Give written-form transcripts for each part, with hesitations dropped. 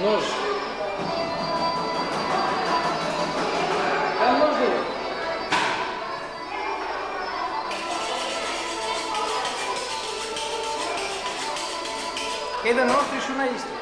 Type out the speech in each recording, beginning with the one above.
Nož. Evo nož bilo. Jedan ostriš u na isto.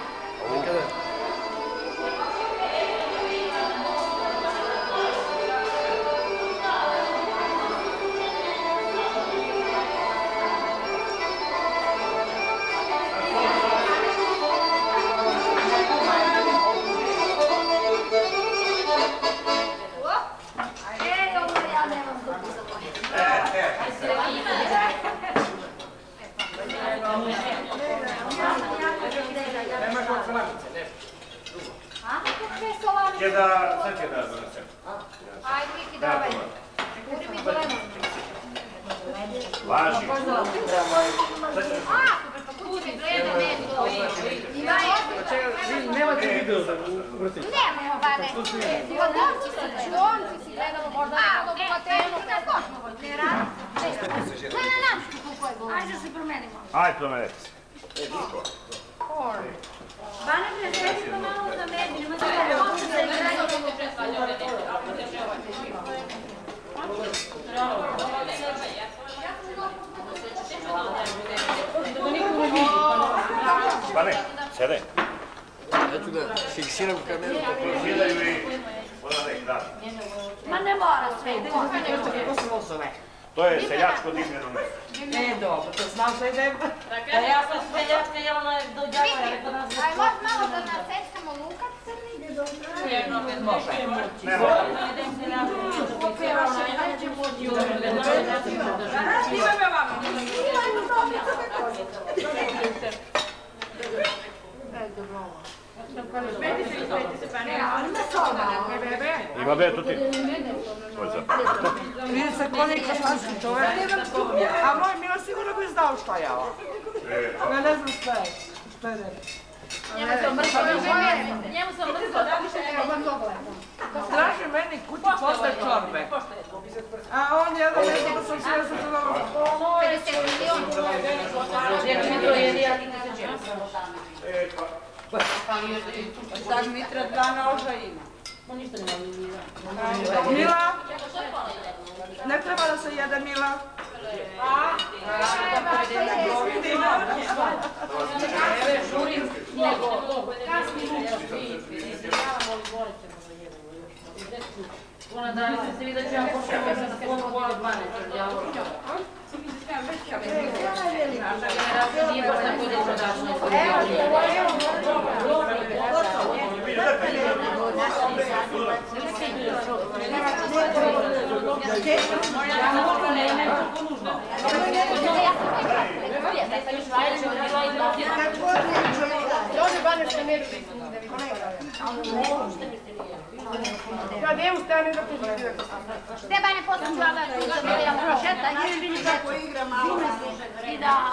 Sad će da donesem. Ajde, Viki, davaj. Uri mi golemo. Važi. Pa kući mi gleda meni to. Nemate video da uvrstite. Nema, ba ne. Donci si gledamo, možda nekako bogatenu. Ne radi. Ne, nam što koliko je bilo. Ajde da se promenimo. Ajde, promenite se. Bane, prežedimo malo za meni. Nema se da igraju. Pa ne, sedaj. Ja ću da fiksiram kameru. Sjedaju i odadek, da. Ma ne mora sve. Kako se ovo zove? To je seljačko dimljeno mesto. E, dobro, to znam što idem. Da ja sam seljačka, ja ona je dođava, ja rekao nas... Aj, možda malo da naseckamo lukat crni? Može. Ne mora. Ima be, to ti. 30 konika slanski čovek. A moj Milo sigurno bi znao šta je ovo. Ja ne znam šta je. Šta je reći? Njemu sam mrsko da više nema toga. Traži meni kući posle čorbe. A on jedan ne znam da sam sve se čudala. 50 miliona. Znači mi to jedi, ja nikad se džem. Sad Mitra 2 noža ima. Mila? Ne treba da se jede Mila? Ona da se vidi da ću ja pošao sa pola 12. Ja ne ustane da pogledam. Te bane posle ću ja da vidimo prošeta ili vidi kako igra malo. I da...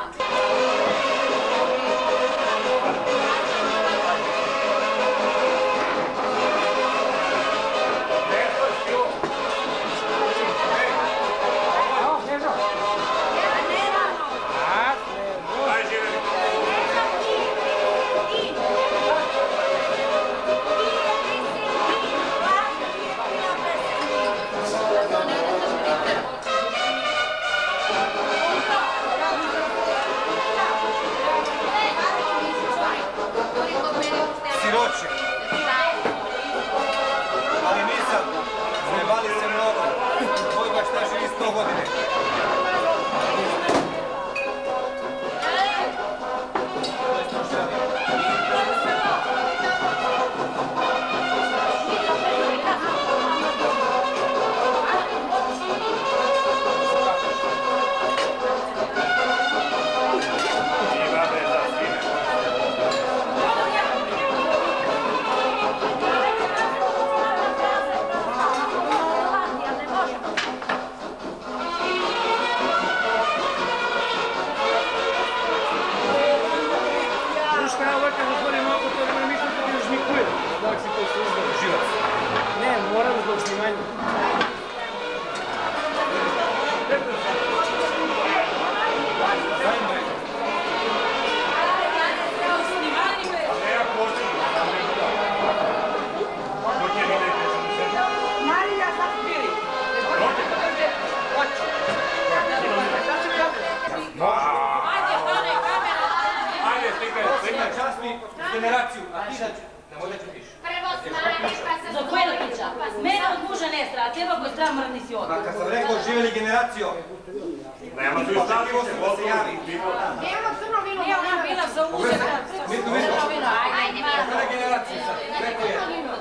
generaciju, a ti da nemoj da ćutiš. Prvo stane, pa se... Za koje priča? Mene od muža ne stra, a teba koji stra mrni si odmah. Ma kad sam rekao živjeli generaciju. Nema tu stavice, gotovo. Evo crno vino. Nije ona bila za uzem. Mitu. Ajde, Kada generaciju sad? Rekao je.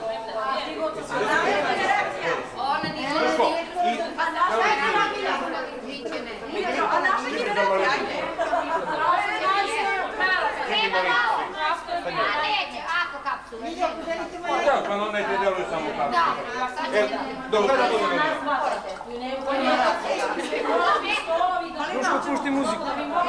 ona nije... Duško, Pa naša je nama bila pričene. A naša generacija, ajde. Treba malo. A neće, ako kapsule. da, pa onda ne djeluju samo kako. Da, Do kada to Duško, pušti muziku.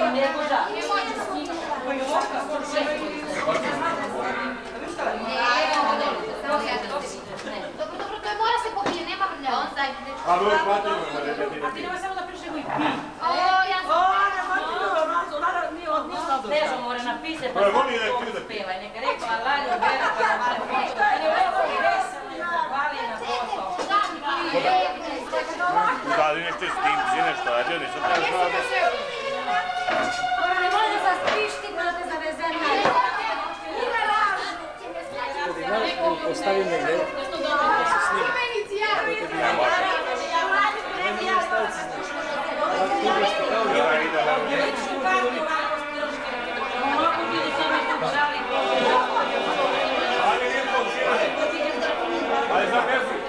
Dobro, to je mora se popije, nema vrlja. A broj platimo, A ti nemoj samo da priš nego i pi. Ja Težo more napise, pa voli da ti da pevaj. Neka rekao, Alalju, Bera, pa da male foto. Ali ovo je veselo i zahvali na posao. Da li nešto s tim, si nešto, ajde, nisu te zvade. ne može da spišti, da te zavezem na Ostavi me gdje. Ali za verzi.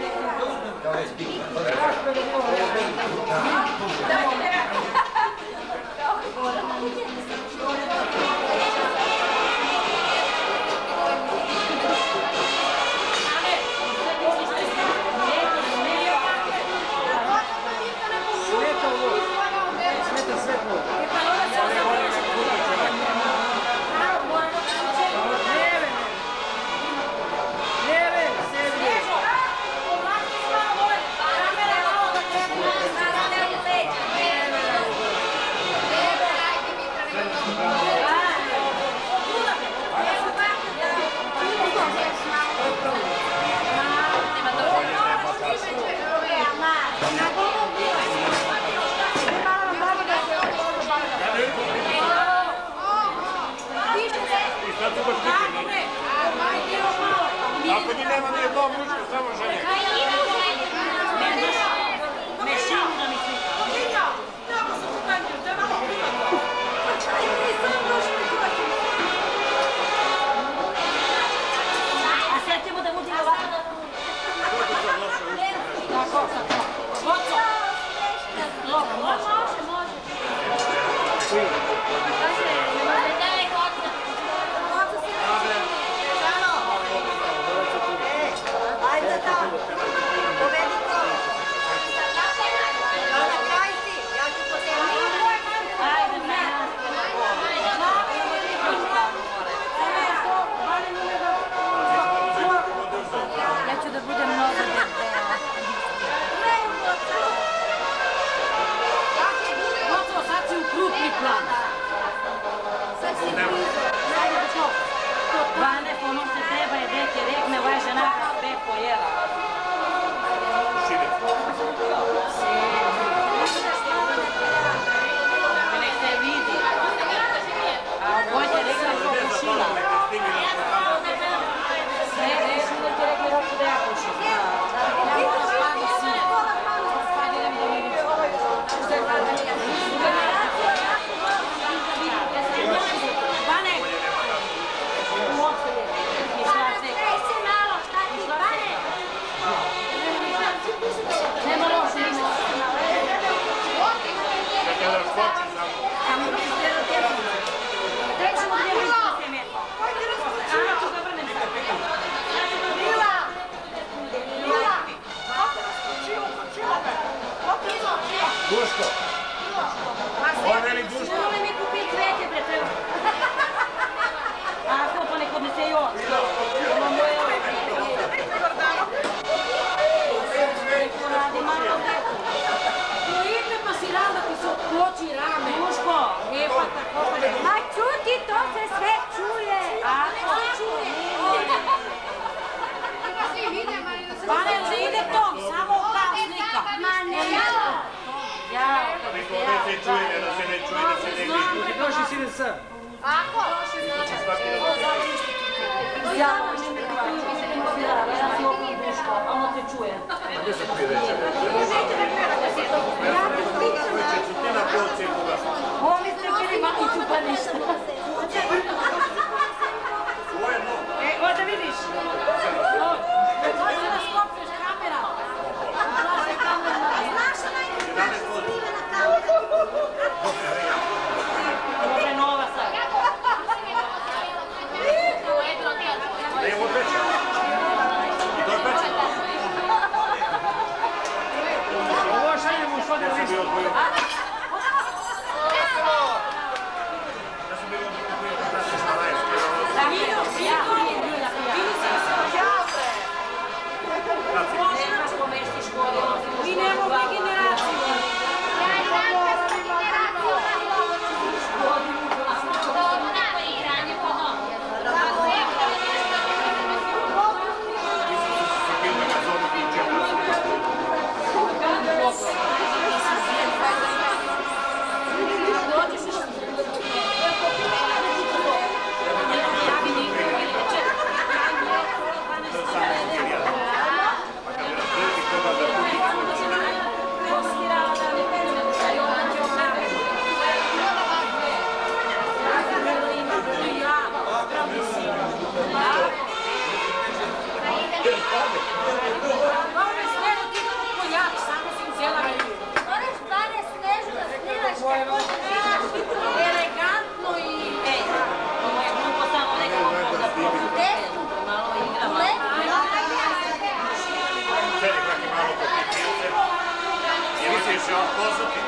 Ako ni nema nije to muško, samo žene. Mešinu da mi slika. A sad ćemo da budemo ovako. Tako, tako. Voco. Može, može. Ajde tamo, povedi to. Na kraj si, ja ću posljediti. Ajde, ne. Ja ću da budem mnogo debela. Gotovo, sad si u krupni plan. Sad si blizu. Ajde, što? Vane, ono se treba je deke rekne, ova žena sve pojela. Nek se vidi. A ovdje rekla što pušila. Sve reši da ti rekli kako da ja pušim. Ja moram stvarno si. Sad idem da vidim što je. Vane! Ne moram se ništa. Trećemo gdje mi se mjeti. Ana, tu ga vrnem sad. Duško. Ovo je veli Duško. Vole mi kupi cvete, bre, treba. Ako, pa neko mi se i on. Ovo moje ove neko radi malo djecu. Ide pa si rada ti se otkoči rame. Duško, nije pa tako pa ne. Ma čuti, to se sve čuje. Ako čuje. Pane, ne ide to, samo kao slika. Ma ne, Ja, Niko ne se čuje, ne da se ne čuje, da se ne vidi. Došli si ide sam. Ako? Zjavno će biti ja si okolo Duško, a ono te čuje. Gdje se ti reče? Ovo mi ste bili mamiću pa ništa. Ovo da vidiš. Hoće da skopneš kamera. Znaš onaj skrivena kamera? Ovo je nova sad. Ne, ovo je peća. I to je peća. Ovo šaljemo u šodar listu. Mi nemamo generaciju. Elegantno i... Ej, ovo je glupo samo nekako možda malo igramo. Sedi kakvi malo po ti pijete. I misliš ja poslati?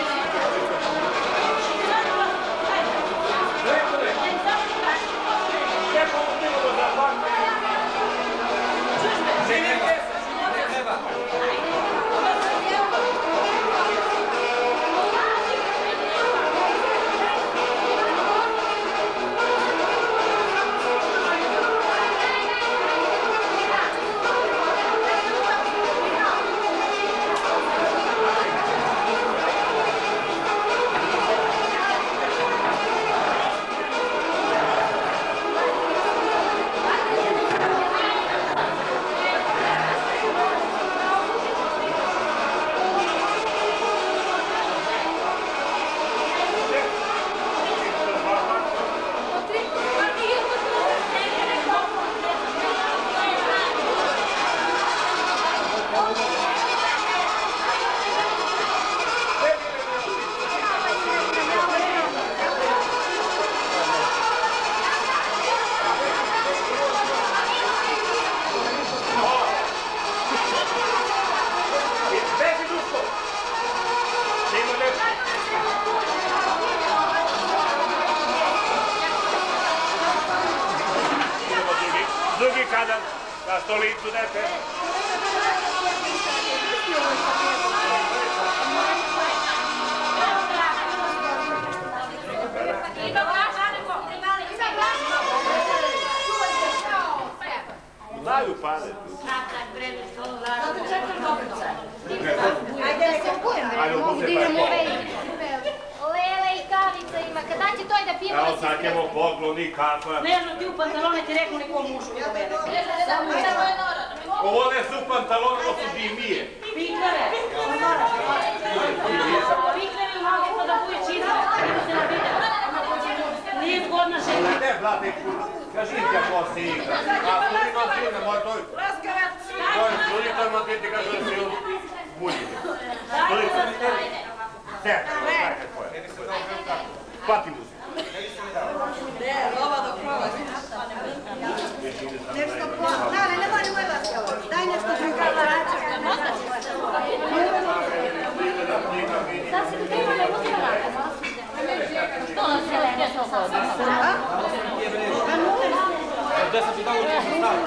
Drugi kadar, na stolicu dete. Znaju pade. Ajde da se obujem, bre, mogu da idem lele i kavica ima, kada će to i da pijemo? Evo sad ćemo pokloni, kafa. Nežno ti u pantalone ti rekao nekom mušku da vede. Ovo ne su pantalone, ovo su dimije. Pikleve. Piklevi u noge pa da buje čizme. Vidu se na video. Nije zgodna žena. Ne, brate, kaži ti ako si igra. A tu imam čine, moj toj. Studite vam ti kažu da si buljine. Sete, dajte tvoje. Hvati muziku. Ne, lova do krova. Nešto po... Dale, ne mori moj vas ovo. Daj nešto prikala rača. Sad se treba da uzme rakama. Što nas je lene što god? Gde sam ti dao u tom stavu?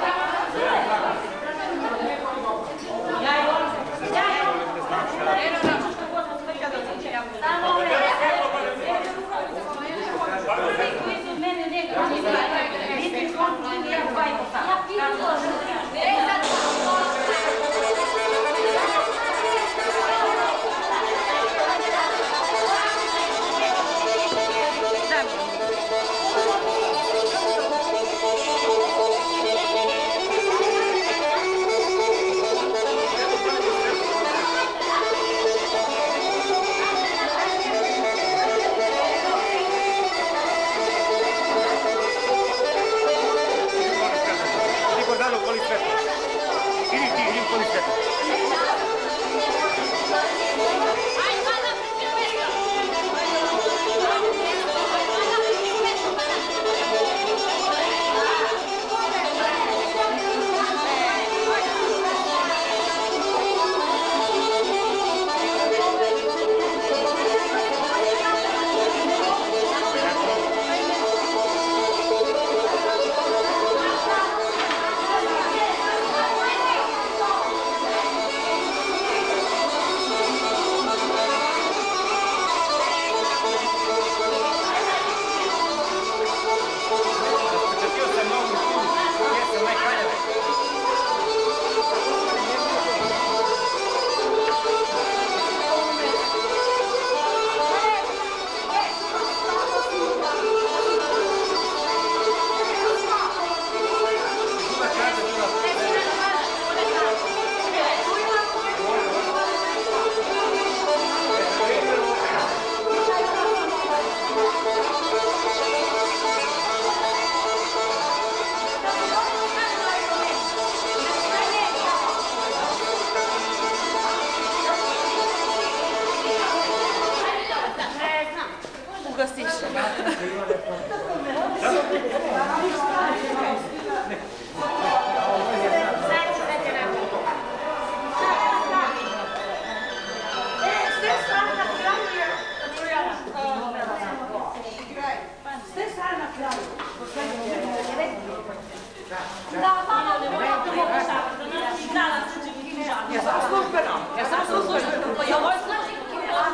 Da, mama, ne mogu staviti, da nas igrala slučajni križan. Ja sam službeno. Ja sam službeno. Pa ja ovo je slučajni križan.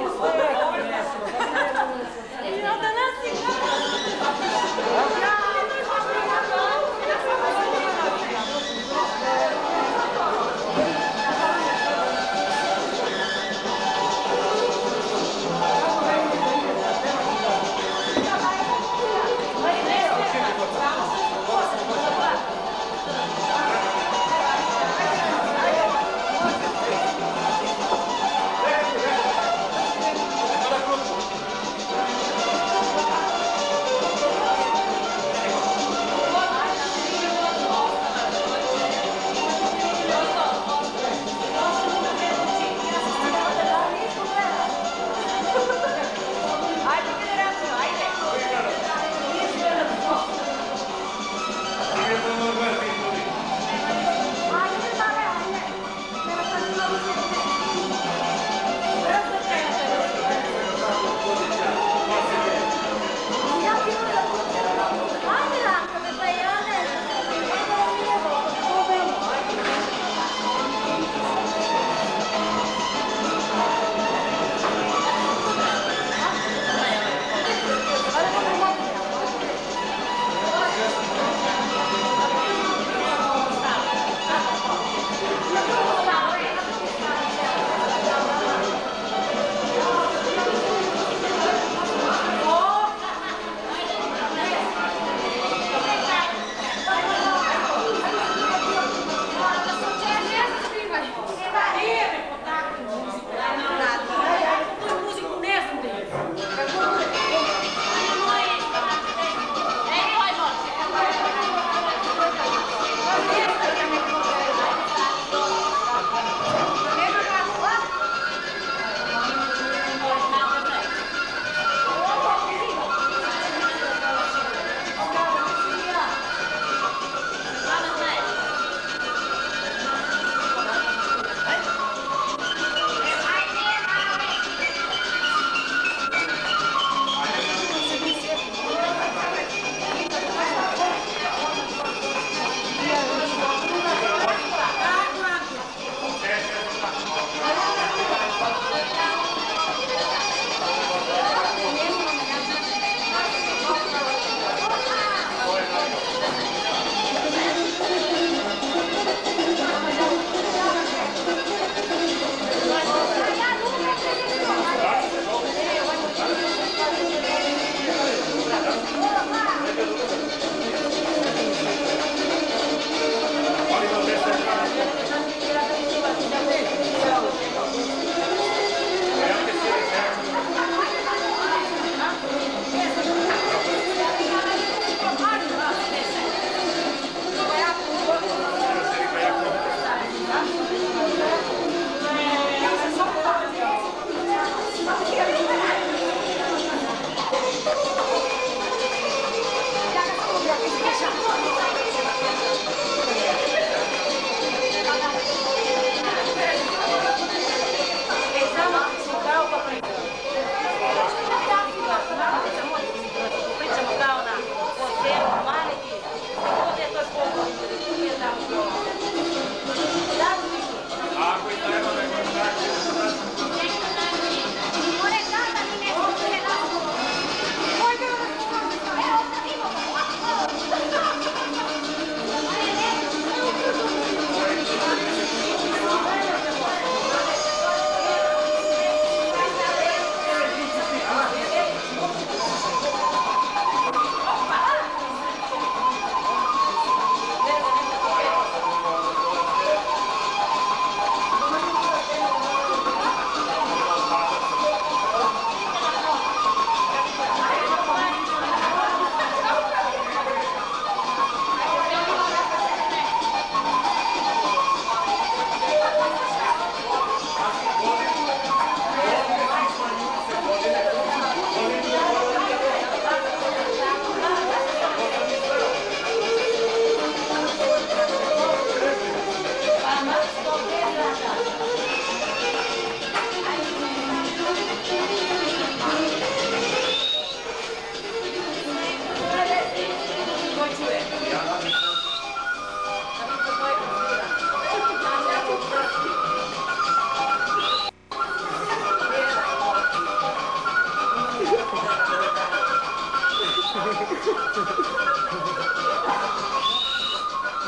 Ja da nas igrala.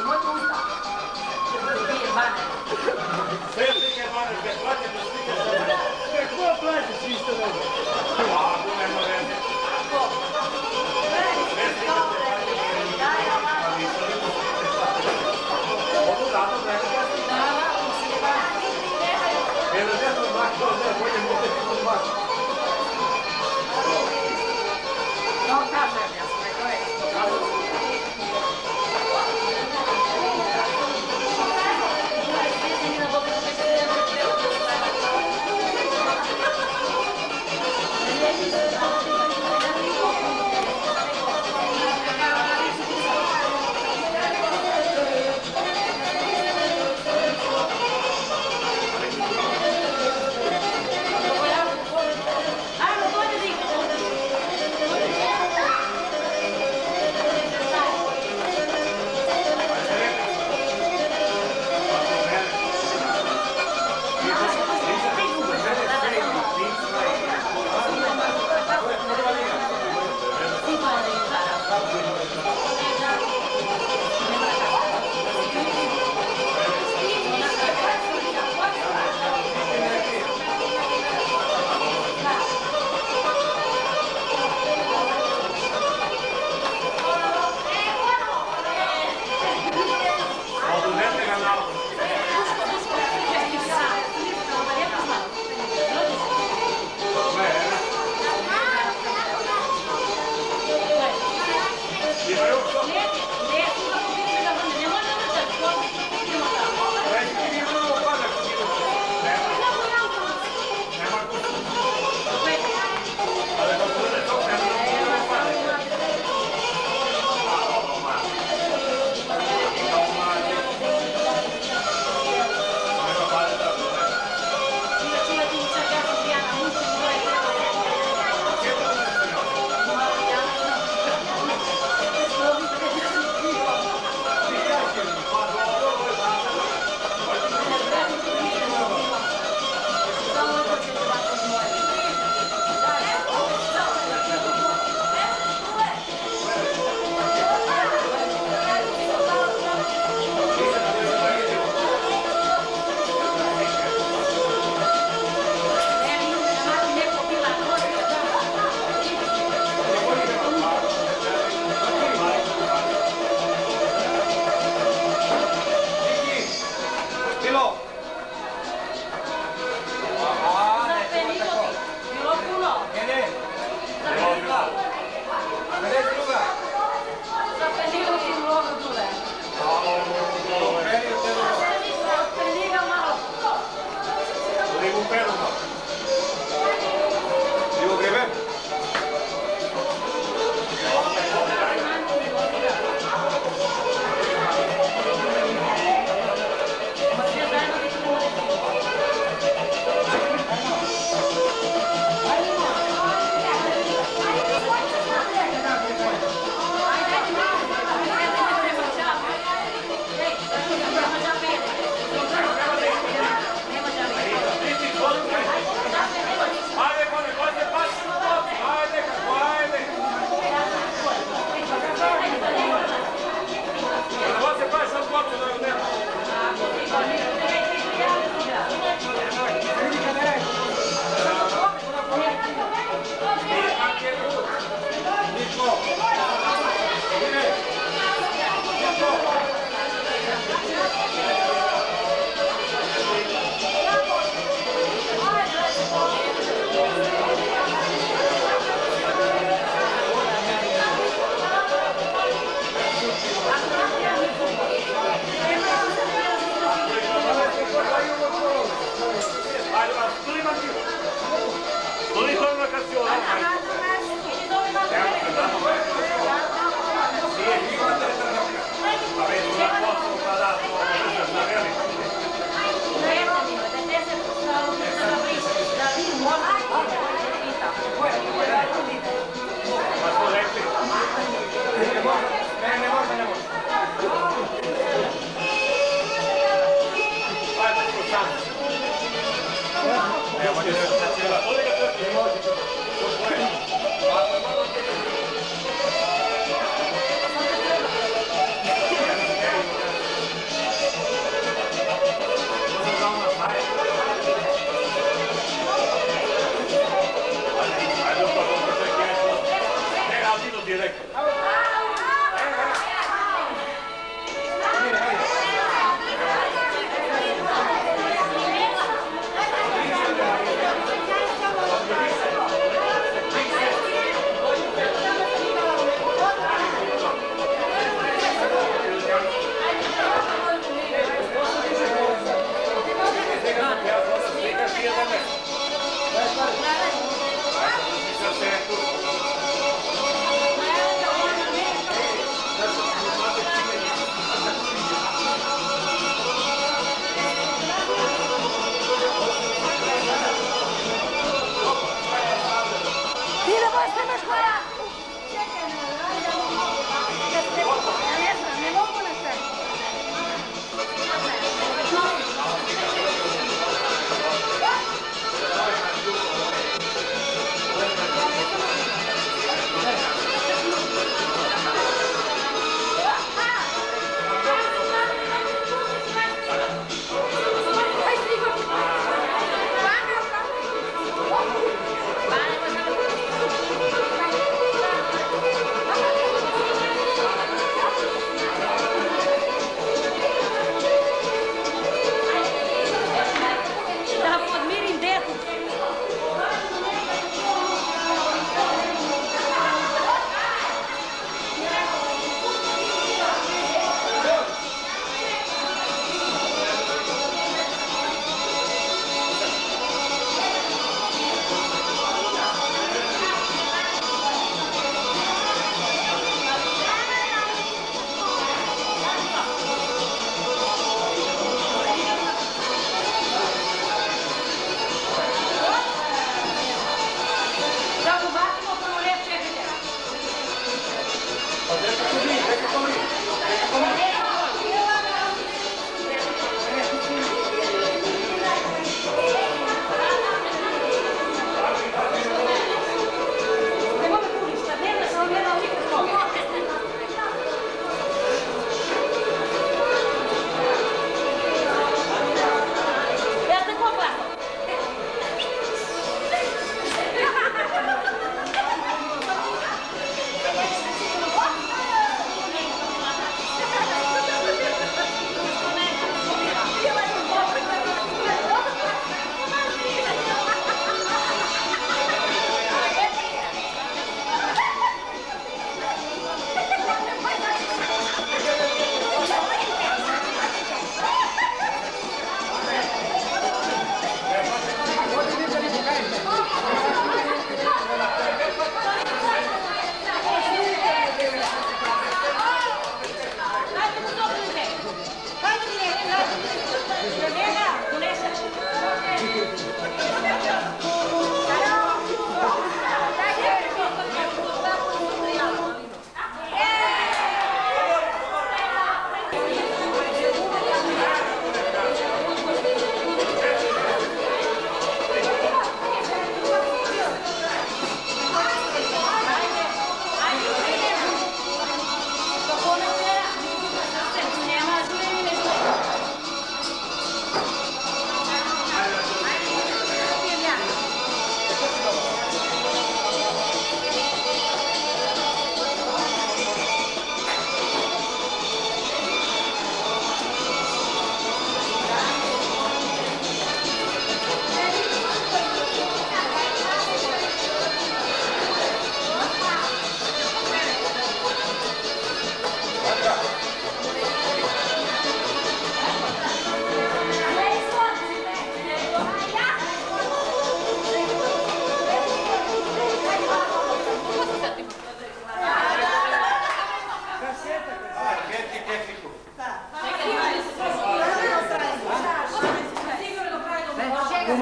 Nemojte ustati. Dvije bane. Sve slike bane, bez plaćate slike sa mene. Ko plaće svi što ne znam? A, tu nema veze. Ko? Sve slike se plaćate. A nisu li slike sa mene. Mogu rado vremena. Dala, usljeva. Jer ne znam znači to ne, bolje možete to znači. No, kažem, ja sam rekao je.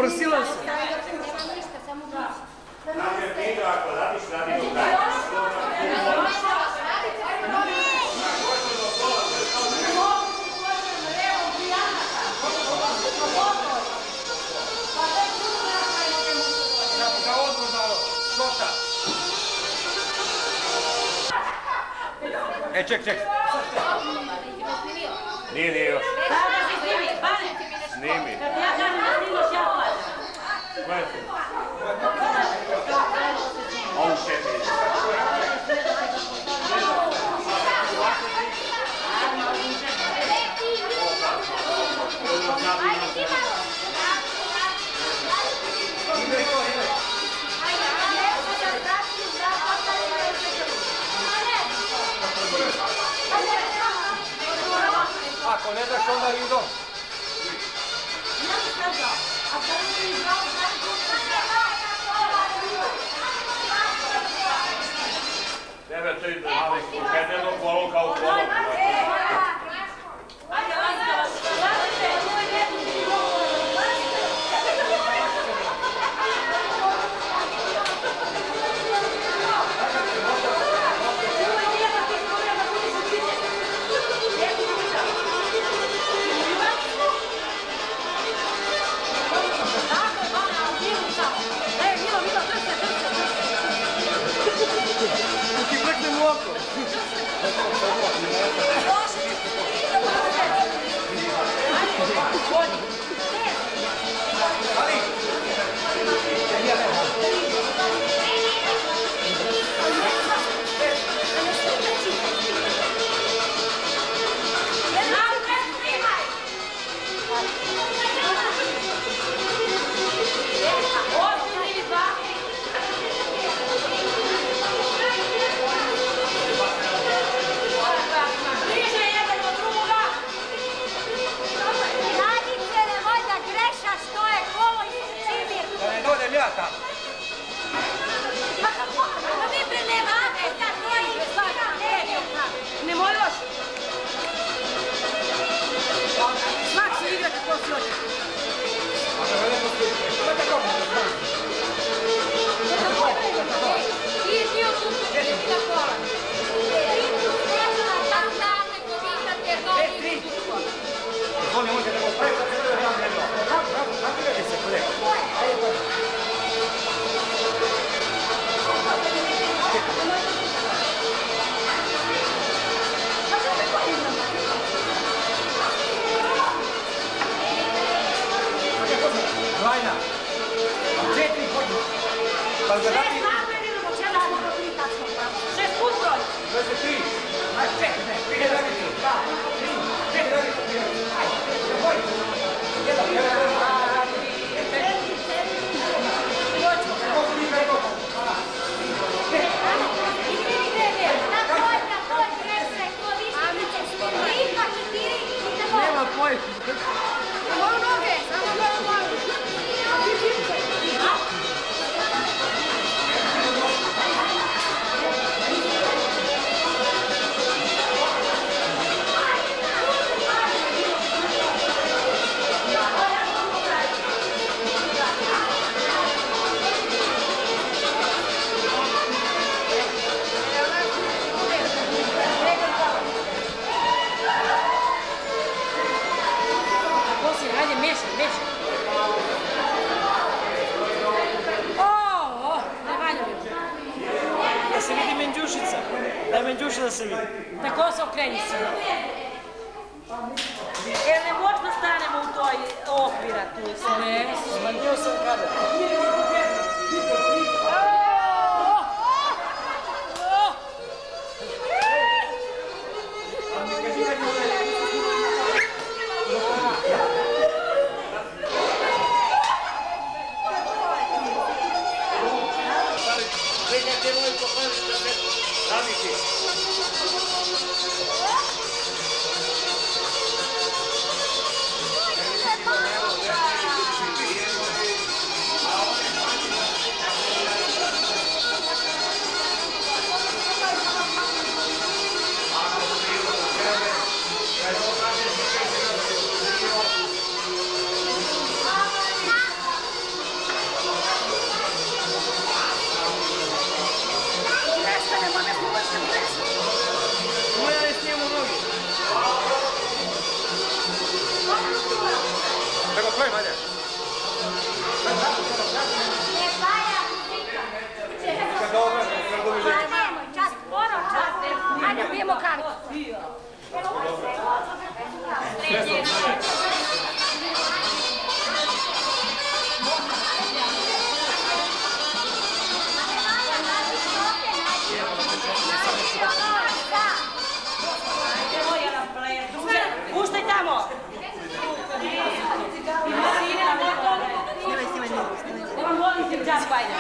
Prosilo se. Nema ništa, samo biće. Dakle, Peter, ako radiš, radi do kraja. Ček. Nije još. Sada si snimi, Bane. Snimi. Kad ja kažem da snimaš, ja plaćam. Koje su? Ovu četiri. Ako ne daš, onda idom. Tebe to ide, ali kad jedno kolo kao kolo. Ti preknem u oko. Da se vidi. Tako se okreni se. Jer ne možda stanemo u toj okvira tu. Ne, smanjio sam kada. Hvala. Nego pojma, ajde. Ajde, pijemo kartu. Puštaj tamo! Da vam volim se džaku, ajde.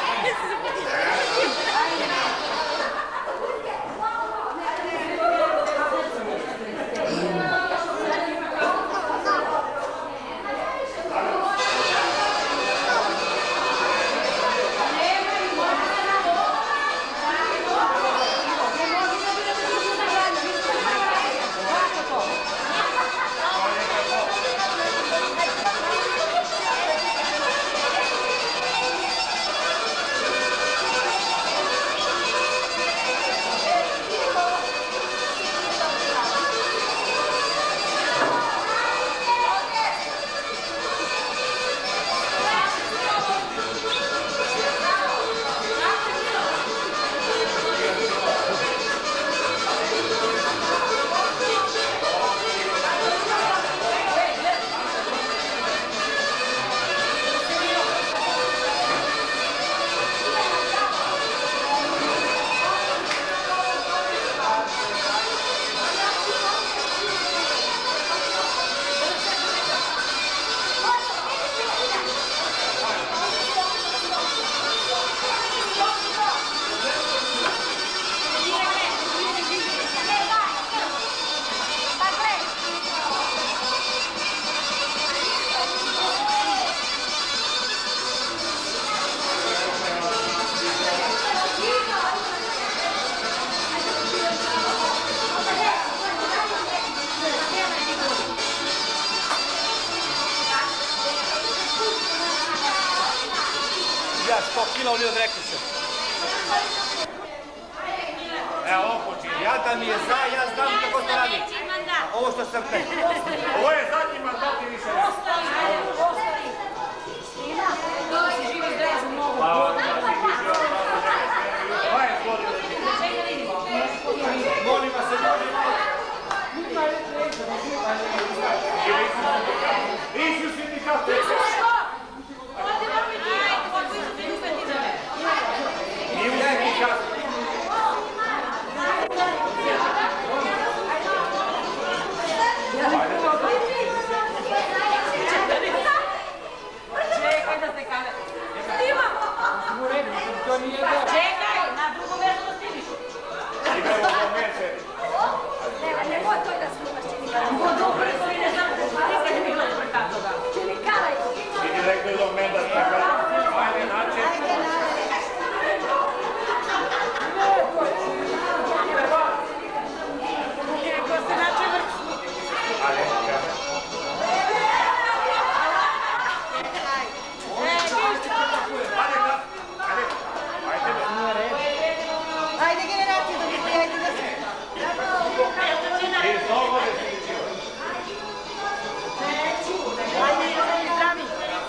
Ja 100 kila oni odrekli se. Evo, ovo počinje. Ja da mi je za, ja znam kako se radi. Ovo što sam pre. Ovo je zadnji mandat i više ne. Molim vas se, molim vas. Isu sindikatu. I u sindikatu. Čekaj da se kane. Čekaj, na drugo mjesto da stiviš. Idemo do mese. Nemoj to da snimaš čenikara. Dobro, to ne znam, nikad ne bilo tako da. Čenikara je. Idi rekli do mene da čekaj. Ajde, način. Ajde, generaciju da mi prijajte da se... Ajde, idemo zdravi.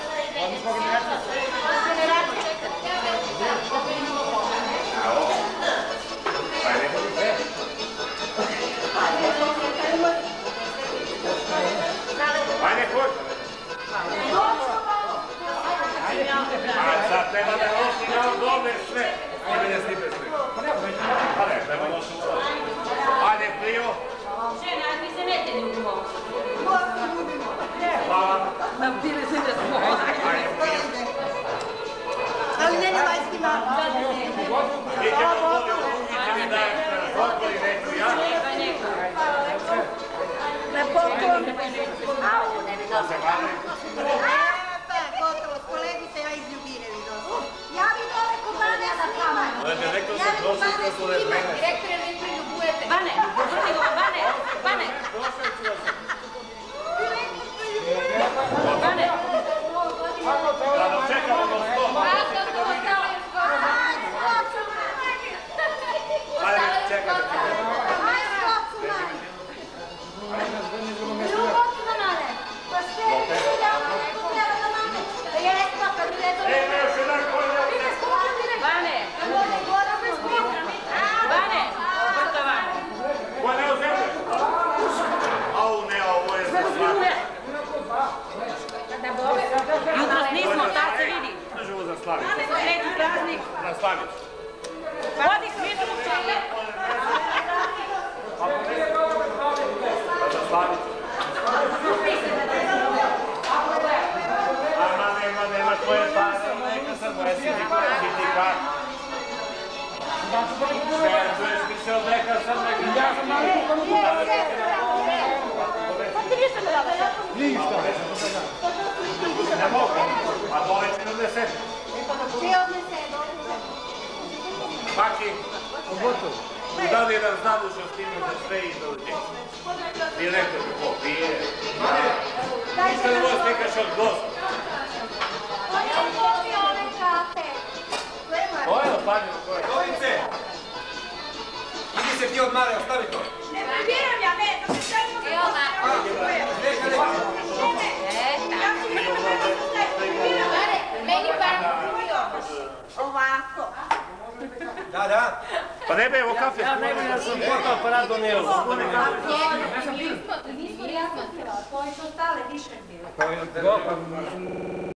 Ajde, hoć. A sad treba da nosi na odove sve. Ajde, ne snipe sve. Pa ne, treba nosi u odove. Ajde, Plio. Žene, ajde mi se nete ljubimo. Hvala. Da bile se da smo. Ajde, Plio. Ali ne na vanjski malo. Mi ćemo ovdje uključiti mi dajem odbor i neću ja. Neka, neka. Na poklon. Au, ne vidio sam. Gotovo, s kolegice, ja iz Ljubine vidio. Ja bi dole kod mene da kameru. Da direktor se prosi što su vremena. Direktore, vi priljubujete. Bane, Bane, Bane. Bane. Da dočekamo do 100. Ajde, čekaj. Ljubavci na mene. Pa ste, Slavicu. Vodi kvitu čovjek. Za Slavicu. Ama nema tvoje pare, neka sam moja sindikat. Sve smislio neka sam neka. Ja sam malo Pa ti nisam me dala sad. Ništa. Ne mogu, a dole će ne odnese. Sve odnese, Maki, da li jedan znadušao s time za sve i dođe? Direktor bi ko pije. Ništa ne može stikaš od gosta. on je upopio ove kafe. Ko je opadnjeno, ko je? Dovice! Idi se ti odmare, ostavi to. Ne prebiram ja, ne, da se stavimo za Evo ovako. Neka. Meni ovako. Da. Pa ne be, evo kafe. Ja ne bi da sam fotoaparat donio. Nismo, to je što stale više bilo.